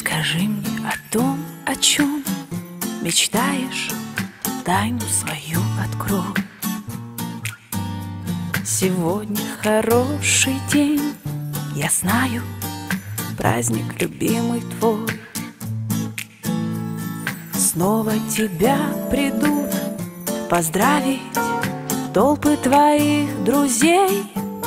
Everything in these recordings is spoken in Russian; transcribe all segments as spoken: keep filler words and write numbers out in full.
Скажи мне о том, о чем мечтаешь, тайну свою открой. Сегодня хороший день, я знаю, праздник любимый твой. Снова тебя придут поздравить толпы твоих друзей.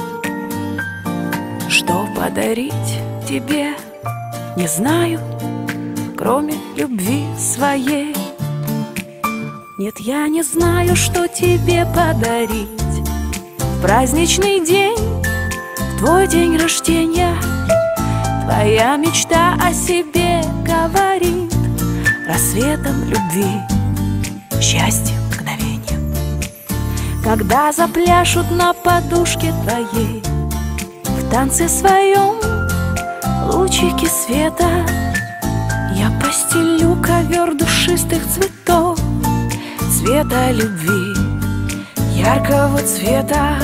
Что подарить тебе, не знаю, кроме любви своей. Нет, я не знаю, что тебе подарить в праздничный день, в твой день рождения. Твоя мечта о себе говорит рассветом любви, счастьем, мгновением. Когда запляшут на подушке твоей в танце своем лучики света, я постелю ковер душистых цветов, цвета любви, яркого цвета.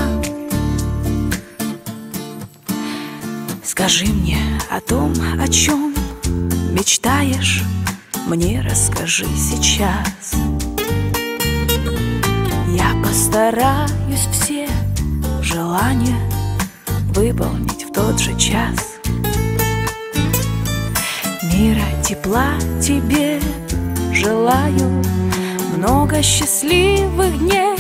Скажи мне о том, о чем мечтаешь, мне расскажи сейчас. Я постараюсь все желания выполнить в тот же час. Мира, тепла тебе желаю, много счастливых дней.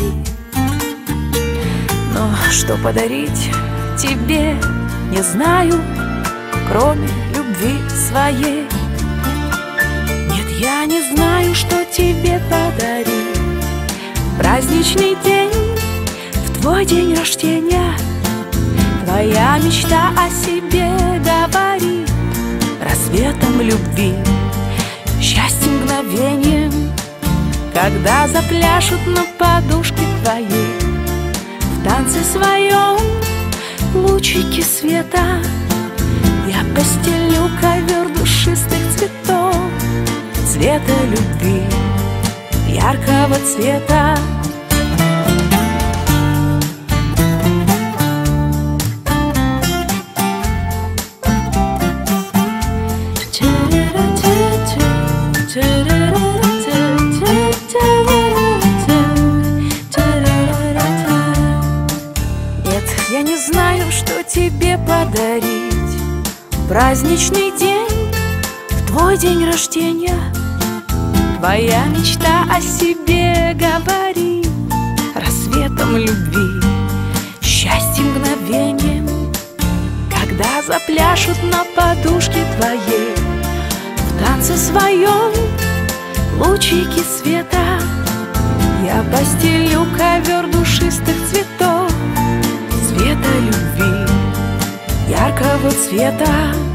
Но что подарить тебе, не знаю, кроме любви своей. Нет, я не знаю, что тебе подарить в праздничный день, в твой день рождения. Твоя мечта о себе говорит рассветом любви, счастьем, мгновением. Когда запляшут на подушке твоей в танце своем лучики света, я постелю ковер душистых цветов, цвета любви, яркого цвета. Нет, я не знаю, что тебе подарить в праздничный день, в твой день рождения. Твоя мечта о себе говорит рассветом любви, счастьем, мгновением. Когда запляшут на подушке твоей в танце своем лучики света, я постелю ковер душистых цветов, цвета любви, яркого цвета.